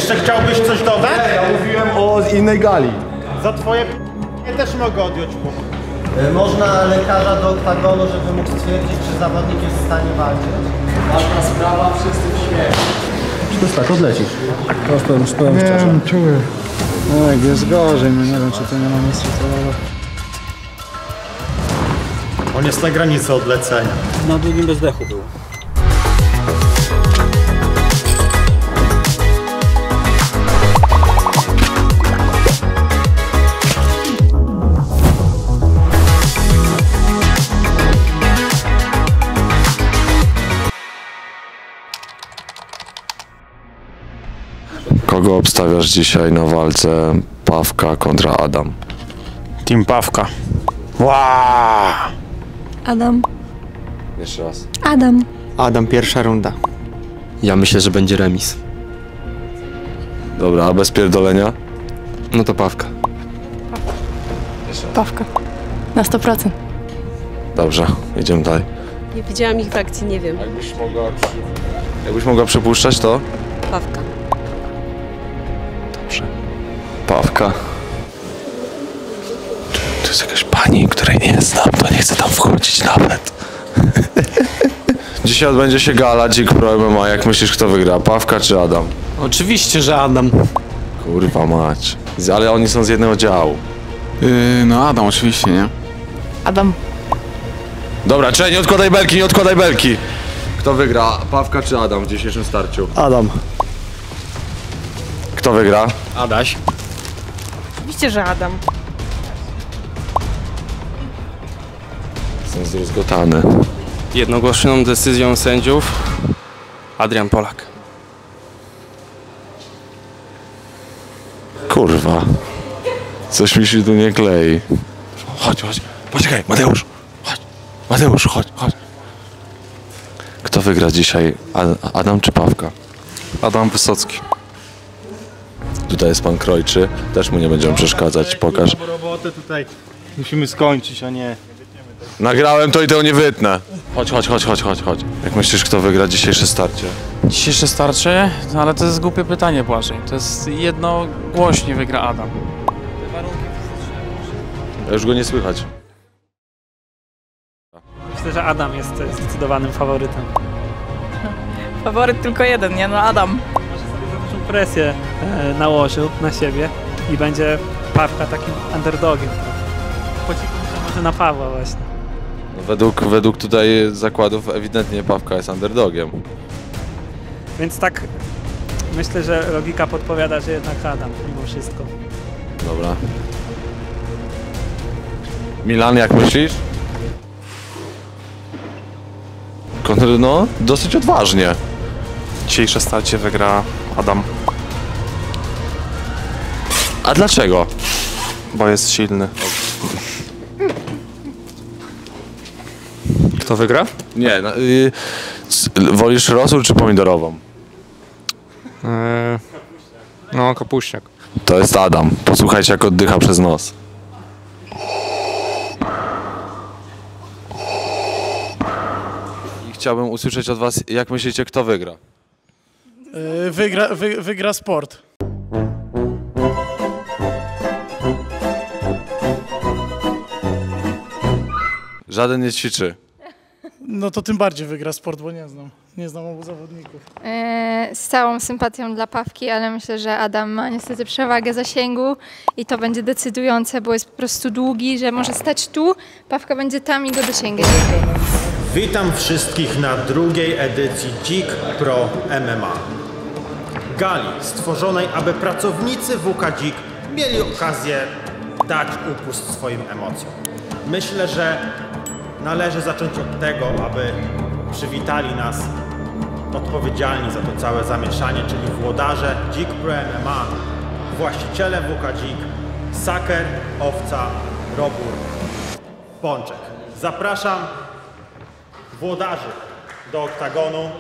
Jeszcze chciałbyś coś dodać? Ja mówiłem o innej gali. Za twoje ja też mogę odjąć punkt. Można lekarza do oktagonu, żeby mógł stwierdzić, czy zawodnik jest w stanie walczyć. Ważna sprawa, wszyscy w śmiechu. To jest tak, odlecisz. Powiem szczerze. Czuję. No jak jest gorzej, no nie wiem, czy to nie ma miejsca celowe. On jest na granicy odlecenia. Na długim bezdechu był. Kogo obstawiasz dzisiaj na walce Pawka kontra Adam? Team Pawka. Wow! Adam. Jeszcze raz. Adam. Adam, pierwsza runda. Ja myślę, że będzie remis. Dobra, a bez pierdolenia? No to Pawka. Pawka. Na 100%. Dobrze, idziemy dalej. Nie widziałam ich w akcji, nie wiem. Jakbyś mogła przypuszczać, to? Pawka. Dobrze. Pawka. To jest jakaś pani, której nie znam, to nie chcę tam wchodzić nawet. Dzisiaj odbędzie się gala Dzik Pro MMA. Jak myślisz, kto wygra? Pawka czy Adam? Oczywiście, że Adam. Kurwa mać. Ale oni są z jednego działu. No Adam oczywiście, nie? Adam. Dobra, czekaj, nie odkładaj belki, nie odkładaj belki. Kto wygra? Pawka czy Adam w dzisiejszym starciu? Adam. Kto wygra? Adaś. Oczywiście, że Adam. Jestem zdruzgotany. Jednogłośną decyzją sędziów Adrian Polak. Kurwa. Coś mi się tu nie klei. Chodź, chodź. Poczekaj, Mateusz. Chodź. Mateusz, chodź, chodź. Kto wygra dzisiaj? Adam czy Pawka? Adam Wysocki. Tutaj jest pan Krojczy. Też mu nie będziemy przeszkadzać. Pokaż. Robotę tutaj musimy skończyć, a nie... Nagrałem to i tego nie wytnę. Chodź, chodź, chodź, chodź, chodź, chodź. Jak myślisz, kto wygra dzisiejsze starcie? Dzisiejsze starcie? No ale to jest głupie pytanie, Błażej. To jest jednogłośnie wygra Adam. Ja już go nie słychać. Myślę, że Adam jest zdecydowanym faworytem. Faworyt tylko jeden, nie? No Adam. Może sobie za dużą presję nałożył na siebie i będzie Pawka takim underdogiem. Po cichu może na Pawła właśnie. No według tutaj zakładów ewidentnie Pawka jest underdogiem. Więc tak myślę, że logika podpowiada, że jednak Adam mimo wszystko. Dobra. Milan, jak myślisz? No, dosyć odważnie. Dzisiejsze starcie wygra Adam, A dlaczego? bo jest silny. Kto wygra? Nie, wolisz rosół czy pomidorową? No, kapuśniak. To jest Adam. Posłuchajcie, jak oddycha przez nos. I chciałbym usłyszeć od was, jak myślicie, kto wygra? Wygra sport. Żaden nie ćwiczy. No to tym bardziej wygra sport, bo nie znam obu zawodników. Z całą sympatią dla Pawki, ale myślę, że Adam ma niestety przewagę zasięgu i to będzie decydujące, bo jest po prostu długi, że może stać tu, Pawka będzie tam i go dosięgnie. Witam wszystkich na drugiej edycji Dzik Pro MMA. Gali stworzonej, aby pracownicy WK Dzik mieli okazję dać upust swoim emocjom. Myślę, że należy zacząć od tego, aby przywitali nas odpowiedzialni za to całe zamieszanie, czyli włodarze Dzik Pro MMA, właściciele WK Dzik, Saker, Owca, Robór, Pączek. Zapraszam włodarzy do oktagonu.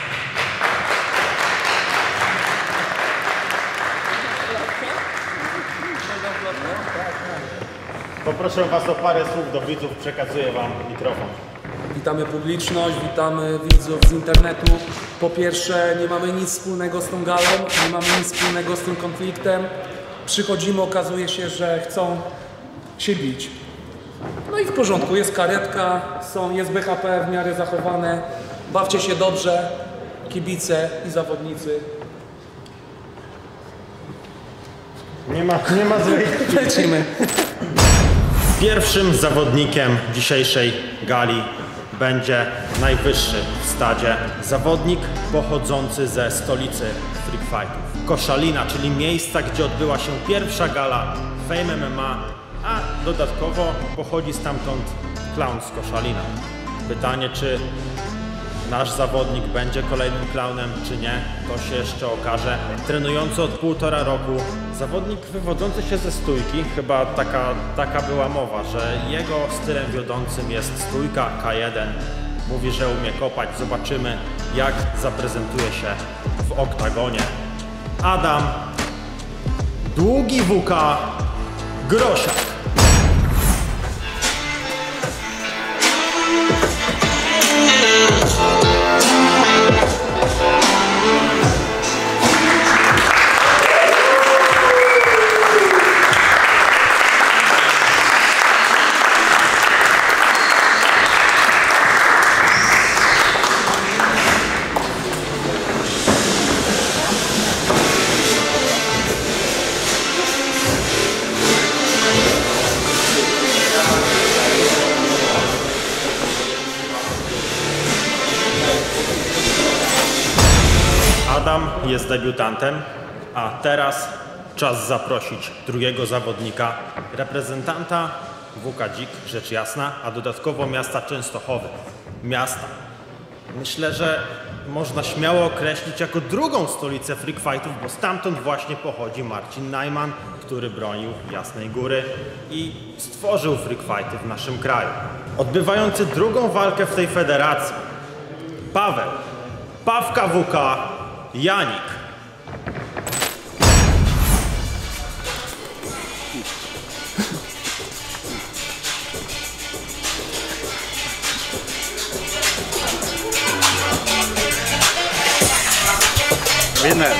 Poproszę was o parę słów do widzów, przekazuję wam mikrofon. Witamy publiczność, witamy widzów z internetu. Po pierwsze, nie mamy nic wspólnego z tą galą, nie mamy nic wspólnego z tym konfliktem. Przychodzimy, okazuje się, że chcą się bić. No i w porządku, jest karetka, jest BHP w miarę zachowane. Bawcie się dobrze, kibice i zawodnicy. Nie ma złej. Lecimy. Pierwszym zawodnikiem dzisiejszej gali będzie najwyższy w stadzie zawodnik pochodzący ze stolicy Freak Fightów. Koszalina, czyli miejsca, gdzie odbyła się pierwsza gala Fame MMA, a dodatkowo pochodzi stamtąd klaun z Koszalina. Pytanie, czy nasz zawodnik będzie kolejnym klaunem, czy nie, to się jeszcze okaże. Trenujący od 1,5 roku, zawodnik wywodzący się ze stójki, chyba taka była mowa, że jego stylem wiodącym jest stójka K1. Mówi, że umie kopać, zobaczymy jak zaprezentuje się w oktagonie. Adam Długi WK Grosiak. Adam jest debiutantem, a teraz czas zaprosić drugiego zawodnika, reprezentanta WK Dzik, rzecz jasna, a dodatkowo miasta Częstochowy. Miasta. Myślę, że można śmiało określić jako drugą stolicę Freak Fightów, bo stamtąd właśnie pochodzi Marcin Najman, który bronił Jasnej Góry i stworzył Freak Fighty w naszym kraju. Odbywający drugą walkę w tej federacji, Paweł Pawka WK Janik. Winner.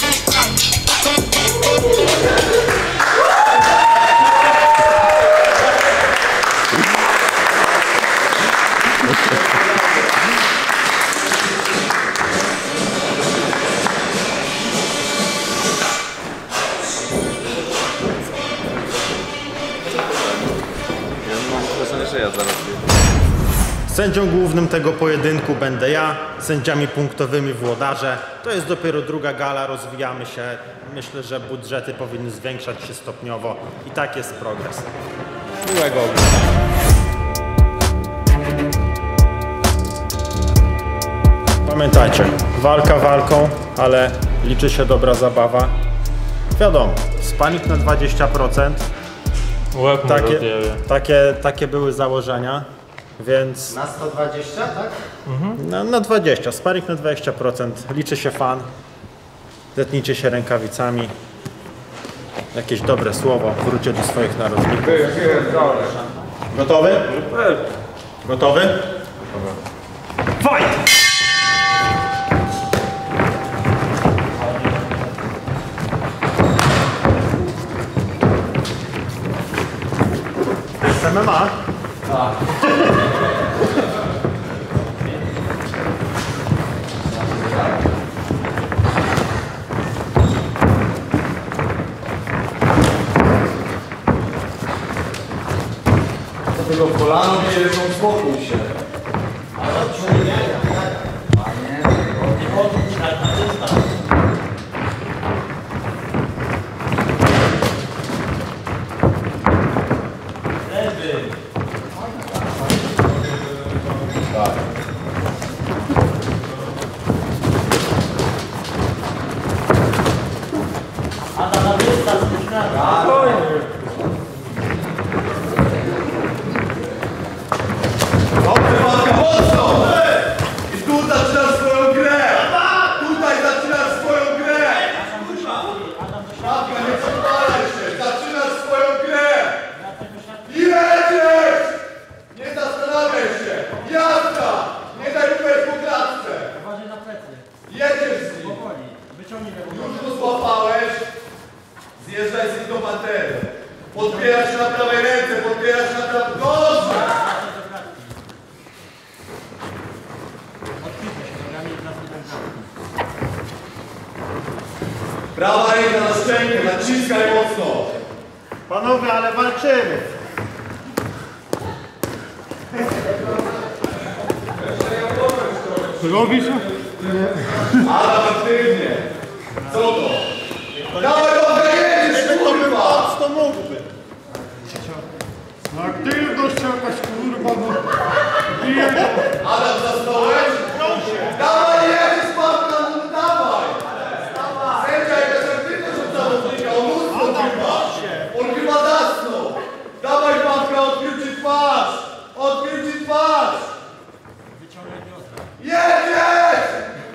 Sędzią głównym tego pojedynku będę ja, sędziami punktowymi włodarze. To jest dopiero druga gala, rozwijamy się. Myślę, że budżety powinny zwiększać się stopniowo i tak jest progres. Miłego oglądania. Pamiętajcie, walka walką, ale liczy się dobra zabawa. Wiadomo, spanik na 20%. Takie były założenia. Więc na 120, tak? Na 20, sparing na 20%. Liczy się fan. Zetnijcie się rękawicami. Jakieś dobre słowo. Wróćcie do swoich narożników. Gotowy? Gotowy? Fight! To jest MMA? Tak. Tego kolano bierzą, spokój się. Zjeżdżaj z do pantery. Podpierasz się na prawej ręce, podpierasz się na prawej... Dobrze! Prawa ręka na szczękę, naciskaj mocno. Panowie, ale walczymy. Robisz? Adam, aktywnie. Co to? Dawaj, dobrze, jedziesz, kurwa! To mógłby. Aktywność jakaś kurwa, bo... Adam, zasnąłeś? Dawaj, jedziesz, Pawka, no dawaj! Sędzia, jakaś aktywność od zawodnika, on mocno chyba. On chyba zasnął. Dawaj, Pawka, odkrył ci twarz! Odkrył ci twarz! Jedziesz!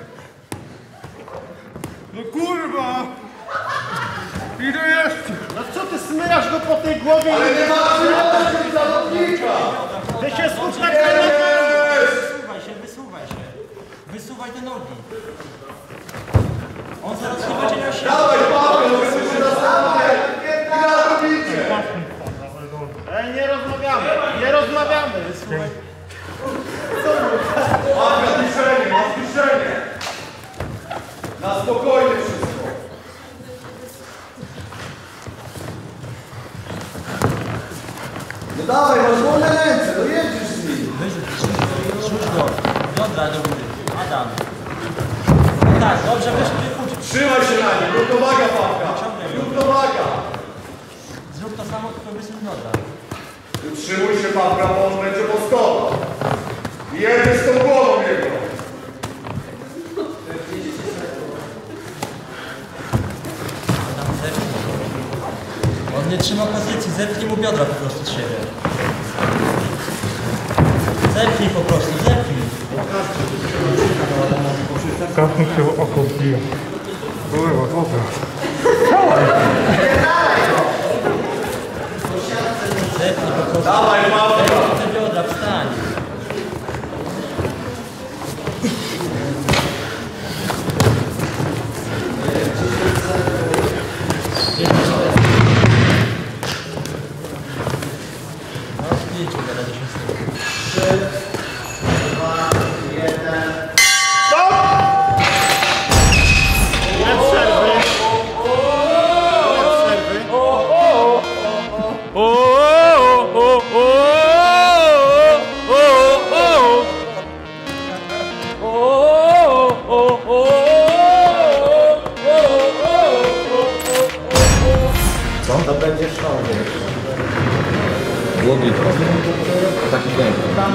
No kurwa! Idę jeszcze! No co ty smyrasz go po tej głowie? Ale nie ma aktywności od zawodnika! Ty się skup na Jedziesz! Wysuwaj te nogi. On zaraz nie będzie miał siły. Dawaj, Paweł, musimy się zastanawiać! Gra robicie! Ej, nie rozmawiamy, nie rozmawiamy. Masz kieszenie, masz kieszenie! Na spokojnie wszystko! No dawaj, masz wolne ręce, no jedziesz z nim! Rzuć go. Biodra do góry. Adam. Tak, dobrze, weź mnie pójdź. Trzymaj się na nim, równowaga, Pawka! Równowaga! Zrób to samo, tylko wysuń biodra. Utrzymuj się, Pawka, bo on będzie postował. Jedziesz z tą głową jego! Adam, zepnij. On nie trzyma pozycji, zepnij mu biodra po prostu z siebie. Zepnij po prostu, zepnij. Kapnij się oko wbija. Dobra. Zepnij po prostu. Dawaj, Pawka! Zepnij te biodra, wstań. To będzie szał, Łogi. Taki dęk.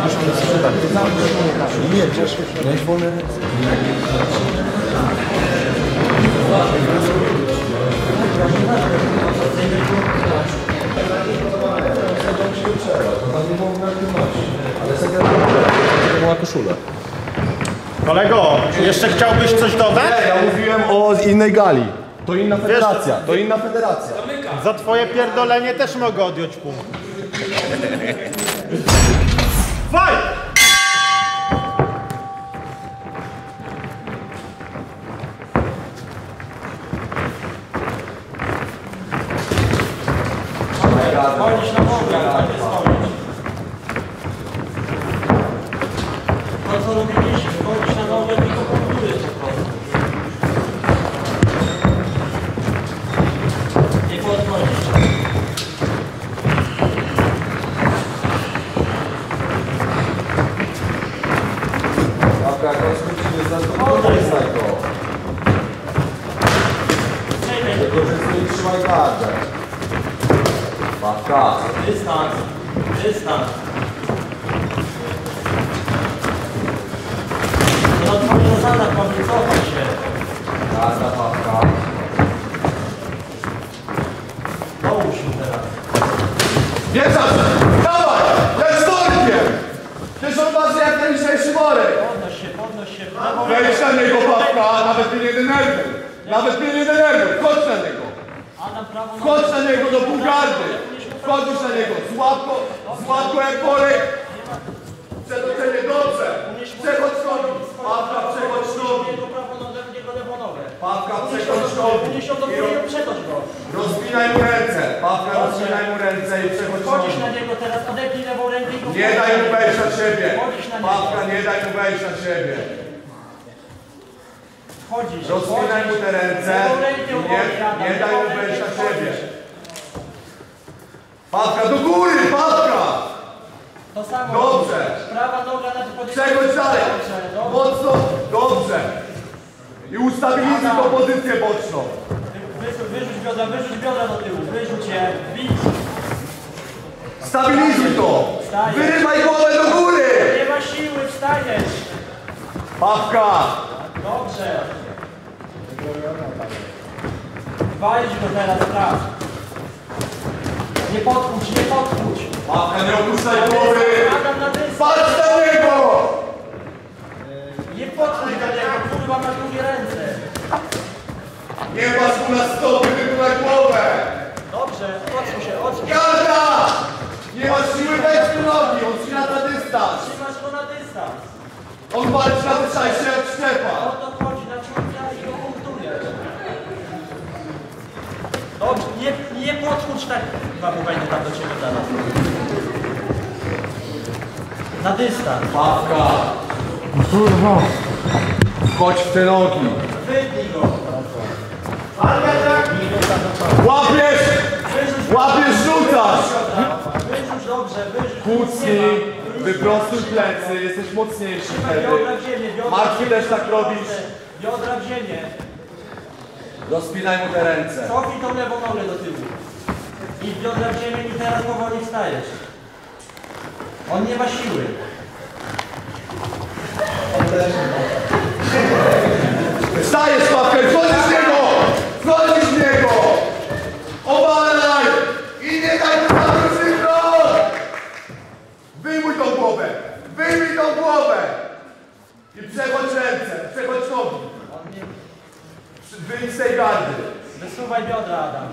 Nie jedziesz. Miałeś wolne ręce. Kolego, jeszcze chciałbyś coś dodać? Nie, ja mówiłem o innej gali. To inna federacja, to inna federacja. Za twoje pierdolenie też mogę odjąć punkt. Fight! Chodzisz na nogę, ale nie stoisz. To co robiliśmy, chodzisz na nogę, tylko powodujesz po prostu. Nie podchodzisz. Pawka, jak on skróci, za to podejstaj go. Wykorzystuj i trzymaj gardę. Pawka. Dystans, dystans. To na twoich zasadach mam wycofać się. Garda, Pawka. Połóż się teraz. Wieszasz! Dawaj! Lecz torkiem! Przecież on waży jak najlżejszy worek! Podnoś się. Wejdź na niego, Pawka! Nawet mnie nie denerwuj! Nawet mnie nie denerwuj! Chodź na niego! Adam, prawo nogę. Chodź na niego do półgardy! Wchodzisz na niego! Złap go jak worek! Przetoczenie, dobrze! Przechodź nogi! Pawka, przechodź nogi! Jego prawą nogę, jego lewą nogę. Pawka, przechodź nogi! Podnieś ją do góry i przechodź go. Rozbijaj Rozpinaj mu ręce. Pawka, rozpinaj mu ręce i przechodź Chodzisz na niego teraz, odepnij lewą rękę i go... Nie daj mu wejść na siebie. Chodzisz na niego. Pawka, nie daj mu wejść na siebie. Chodzisz. Rozpinaj mu te ręce. Nie daj mu wejść na siebie. Pawka, do góry, Pawka! To samo. Dobrze. Prawa noga na to Przechodź dalej. Mocno. Dobrze. I ustabilizuj tą pozycję boczną. Wyrzuć biodra do tyłu. Wyrzuć je. Bić. Stabilizuj to. Wyrywaj głowę do góry. Nie ma siły, wstajesz. Pawka. Dobrze. Walić go teraz, tak. Nie podchódź, nie podchódź. Pawka, nie opuszczaj głowy. Adam na dystans. Patrz na niego. Nie podchódź do niego, kurwa, masz długie ręce. Nie patrz mu na stopy, tylko na głowę. Dobrze, odsuń się, odsuń się. Garda. Nie masz siły wejść do nogi, on trzyma na dystans. Trzymasz go na dystans. On walczy na dystansie jak Szczepa. O to chodzi, na człowieka i go punktuje. Dobrze, nie podchódź tak. Chyba wejdę tam do ciebie zaraz. Na dystans. Pawka. Kurwa. Chodź w te nogi. Wytnij go. Łapiesz! Łapiesz, rzucasz! Wyrzuć dobrze, wyrzuć. Kucnij, wyprostuj plecy, jesteś mocniejszy wtedy. Biodra w ziemię, biodra Martwy w ziemię. też tak robisz. Biodra w ziemię. Rozpinaj mu te ręce. Cofnij tą lewą nogę do tyłu. I biodra w ziemię i teraz powoli wstajesz. On nie ma siły. Wstajesz, Pawkę, wchodzisz w niego! Wchodzisz w niego! Obalaj! I nie daj mu zawrócić krok! Wyjmuj tą głowę! Wyjmij tą głowę! I przechodź ręce, przechodź nogi. Wyjdź z tej gardy. Wysuwaj biodra, Adam.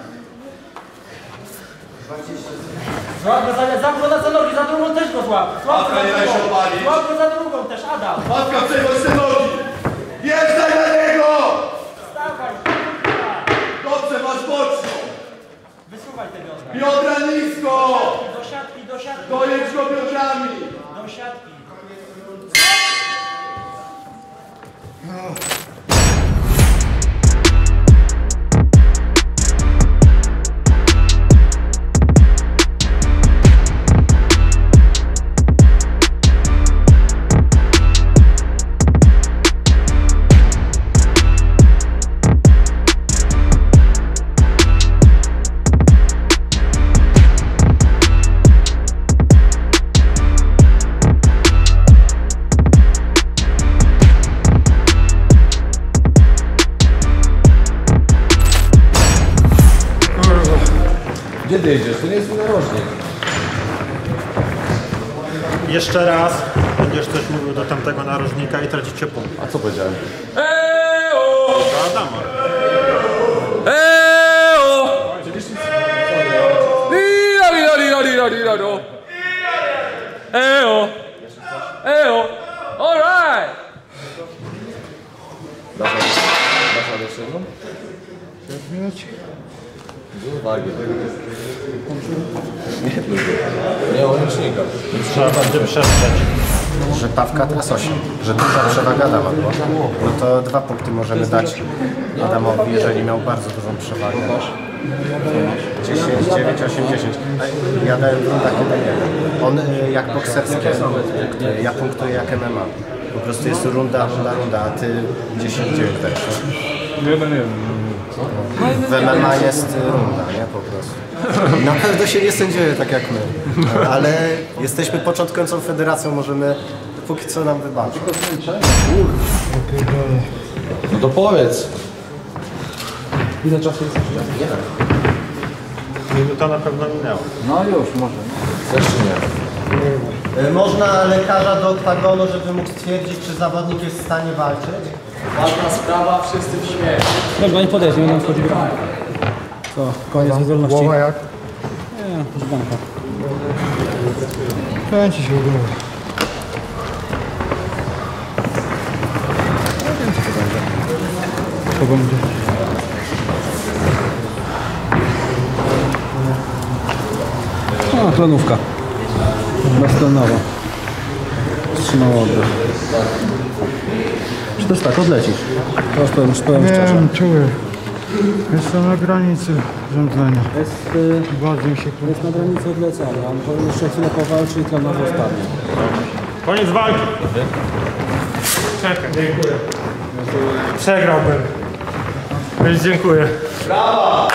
Złap go za nogi, za drugą też go złap. Złap go Pawka, nie daj się obalić. Złap go za drugą też, Adam. Pawka, przechodź te nogi! Jeżdżaj na niego! Wstawaj. Dobrze, masz boczną! Wysuwaj te biodra. Biodra nisko! Do siatki, do siatki. Dojedź go biodrami! Do siatki. Gdzie ty jedziesz? To nie jest narożnik. Jeszcze raz będziesz coś mówił do tamtego narożnika i tracicie punkt. A co powiedziałem? Do Adama. All right! Dasz radę jeszcze jedną? 5 minut. Z uwagi. Nie, łącznika. Trzeba będzie przespać. Że Pawka teraz 8, że duża przewaga Adama była. No to 2 punkty możemy dać Adamowi, jeżeli miał bardzo dużą przewagę. 10, 9, 8, 10. Ja dałem rundach 1-1. On jak bokserskie punktuje, ja punktuję jak MMA. Po prostu jest runda, a ty 10, 9 dajesz. W MMA jest runda, nie? Po prostu. Na pewno się nie sędziuje tak jak my, ale jesteśmy początkującą federacją, możemy póki co nam wybaczyć. No to powiedz. Ile czasu jest? Minuta na pewno minęła. No już, może. Też czy nie? Można lekarza do oktagonu, żeby mógł stwierdzić, czy zawodnik jest w stanie walczyć? Ważna sprawa, wszyscy w śmierci. Dobra, nie podejść, nie będę wchodził. Co, koniec wydolności? Głowa jak? Nie, proszę banka. Kręci się w ogóle. Kogo będzie? No, planówka. Bastonowa. Wstrzymał oddech. Czy to jest tak, odlecisz? To już powiem szczerze. Nie, czuję. Jestem na granicy zemdlenia. Jest na granicy odlecenia. On powinien jeszcze chwilę powalczyć i tlenowo spadnie. Koniec walki. Czekaj, dziękuję. Przegrałbym. Więc dziękuję. Brawa!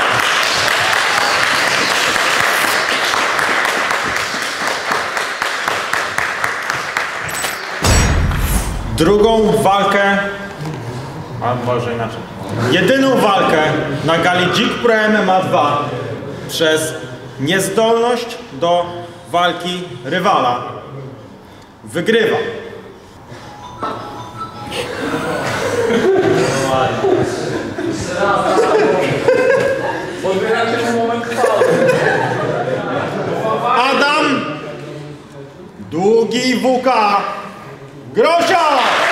Drugą walkę, a może inaczej, jedyną walkę na gali Dzik Pro MMA 2 przez niezdolność do walki rywala wygrywa. Adam Długi WK Grosia!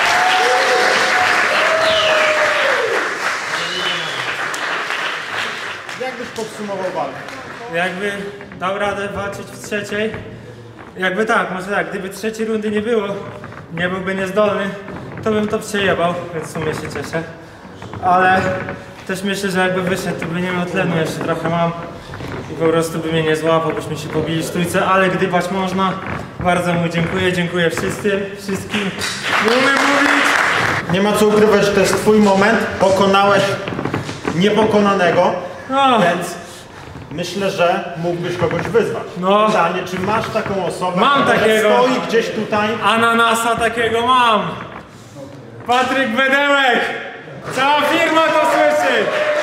Jak byś podsumował walkę? Jakby dał radę walczyć w trzeciej, jakby tak, może tak, gdyby trzeciej rundy nie było, nie byłby niezdolny, to bym to przejebał, więc w sumie się cieszę. Ale też myślę, że jakby wyszedł, to by nie miał tlenu, jeszcze trochę mam i po prostu by mnie nie złapał, byśmy się pobili w stójce, ale gdybać można, bardzo mu dziękuję wszystkim, nie umiem mówić. Nie ma co ukrywać, że to jest twój moment, pokonałeś niepokonanego, więc myślę, że mógłbyś kogoś wyzwać. No. Pytanie, czy masz taką osobę, Mam która takiego. stoi gdzieś tutaj? Ananasa takiego mam! Patryk Wedełek! Cała firma to słyszy!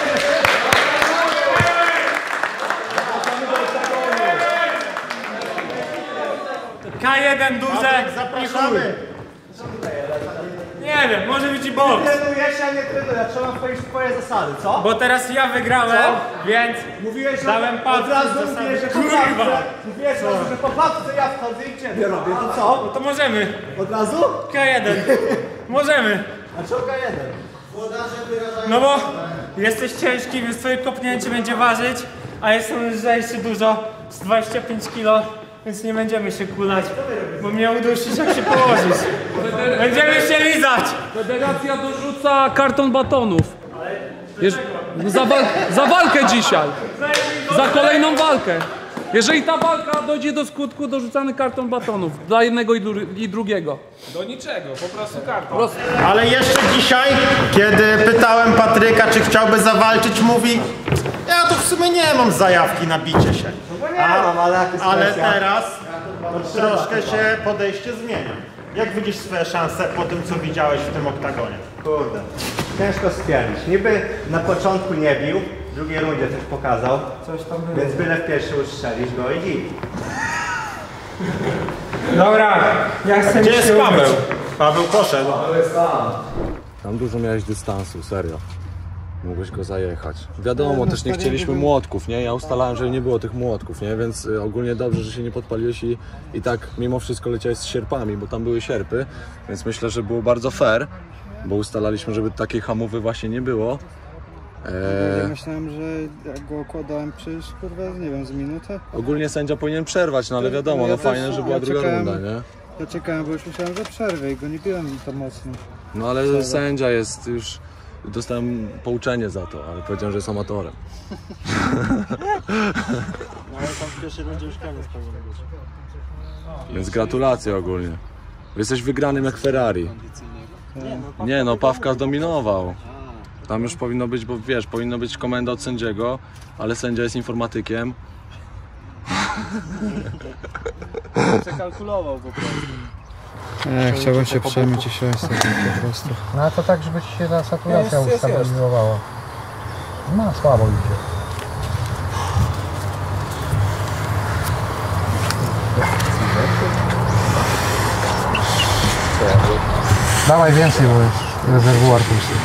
K1 duże i chuj. Nie wiem, może być i boks. Trenujesz, ja nie trenuję, ja trzeba wchodzić w twoje zasady, co? Bo teraz ja wygrałem, więc Mówiłeś, że dałem od palce razu w zasady. mówiłeś, że po Kurwa! papce, mówiłeś, że po papce ja wchodzę i ciebie robię, to co? No to możemy. Od razu? K1. Możemy. A czemu K1? No bo jesteś ciężki, więc twoje kopnięcie będzie ważyć, a jestem lżejszy dużo, z 25 kg, więc nie będziemy się kulać, bo mnie udusisz, jak się położysz. Będziemy się lizać. Federacja dorzuca karton batonów. Za walkę dzisiaj. Za kolejną walkę. Jeżeli ta walka dojdzie do skutku, dorzucany karton batonów. Dla jednego i drugiego. Do niczego, po prostu karton. Ale jeszcze dzisiaj, kiedy pytałem Patryka, czy chciałby zawalczyć, mówi: ja tu w sumie nie mam zajawki na bicie się. No bo nie mam, ale teraz troszkę się podejście zmienia. Jak widzisz swoje szanse po tym, co widziałeś w tym oktagonie? Kurde, ciężko stwierdzić. Niby na początku nie bił, w drugiej rundzie coś pokazał, więc byle w pierwszy ustrzelić go i git. Dobra, ja chcę. Gdzie jest Paweł? Paweł poszedł. Tam dużo miałeś dystansu, serio. Mogłeś go zajechać. Wiadomo, też nie chcieliśmy młotków, nie? Ja ustalałem, że nie było tych młotków, nie? Więc ogólnie dobrze, że się nie podpaliłeś i tak mimo wszystko leciałeś z sierpami, bo tam były sierpy, więc myślę, że było bardzo fair, bo ustalaliśmy, żeby takiej hamowy właśnie nie było. Ja myślałem, że jak go okładałem przecież, kurwa, nie wiem, z minutę. Ogólnie sędzia powinien przerwać, no ale wiadomo, no fajne, że była druga runda, nie? Ja czekałem, bo już myślałem, że przerwę i go nie biłem to mocno. No ale sędzia jest już... Dostałem pouczenie za to, ale powiedziałem, że jest amatorem. No ale tam w pierwszej będzie już koniec powinien być. Więc gratulacje ogólnie. Jesteś wygranym jak Ferrari. Nie no, Pawka zdominował. Tam już powinno być, bo wiesz, powinno być komenda od sędziego, ale sędzia jest informatykiem. Przekalkulował po prostu. Nie, chciałbym się przemyć i się po prostu. No a to tak, żeby ci się ta saturacja ustabilizowała. No słabo idzie. Dawaj więcej, bo jest rezerwuar pusty.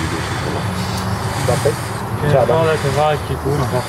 Ale te walki, kurwa.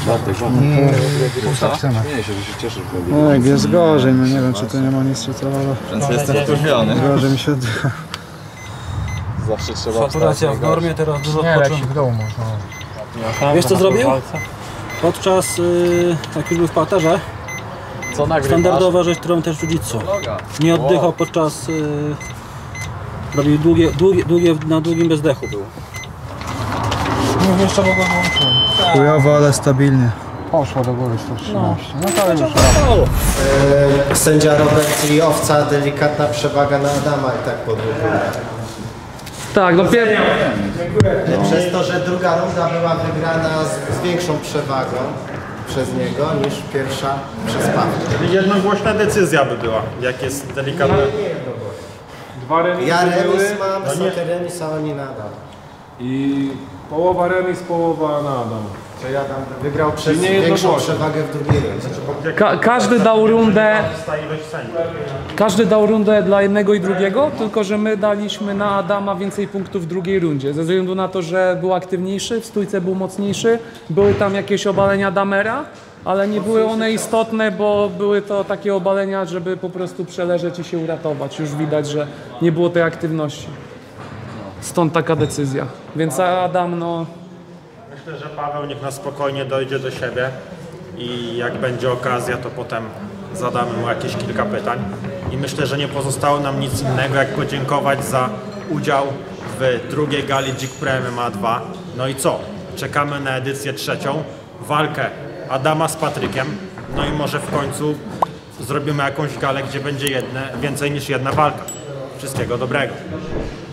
Pusta chcemy. Nie się, że się cieszysz. No jak jest gorzej, no nie wiem, czy to nie ma nic ale... Więc jestem wkurwiony. Gorzej mi się oddycha. Zawsze trzeba Saturacja w normie, teraz dużo Nie, leci odpocząć. w dół można. Wiesz co zrobił? Podczas, jak już był w parterze, Co nagrywasz? Standardowa rzecz, którą też jiu-jitsu. Nie oddychał podczas... robił na długim bezdechu był. No jeszcze mogę włączyć. Chujowo, ale stabilnie. Poszło do góry 113. No to już. Sędzia Robert i Owca, delikatna przewaga na Adama i tak po dwóch rundach. Tak, no Przez to, że druga runda była wygrana z większą przewagą przez niego niż pierwsza przez Pawła. Czyli jednogłośna decyzja by była, jak jest delikatna. Dwa remisy Ja remis były. mam, wysokie remis, a oni nadal. I połowa remis, połowa na Adam. Czyli Adam wygrał przez większą przewagę w drugiej rundzie. Każdy dał rundę. Każdy dał rundę dla jednego i drugiego, tylko że my daliśmy na Adama więcej punktów w drugiej rundzie. Ze względu na to, że był aktywniejszy, w stójce był mocniejszy, były tam jakieś obalenia Damera, ale nie były one istotne, bo były to takie obalenia, żeby po prostu przeleżeć i się uratować. Już widać, że nie było tej aktywności. Stąd taka decyzja. Więc Adam, no... Myślę, że Paweł niech na spokojnie dojdzie do siebie i jak będzie okazja, to potem zadamy mu jakieś kilka pytań. I myślę, że nie pozostało nam nic innego, jak podziękować za udział w drugiej gali Dzik Pro MMA 2. No i co? Czekamy na edycję trzecią, walkę Adama z Patrykiem, no i może w końcu zrobimy jakąś galę, gdzie będzie więcej niż jedna walka. Wszystkiego dobrego.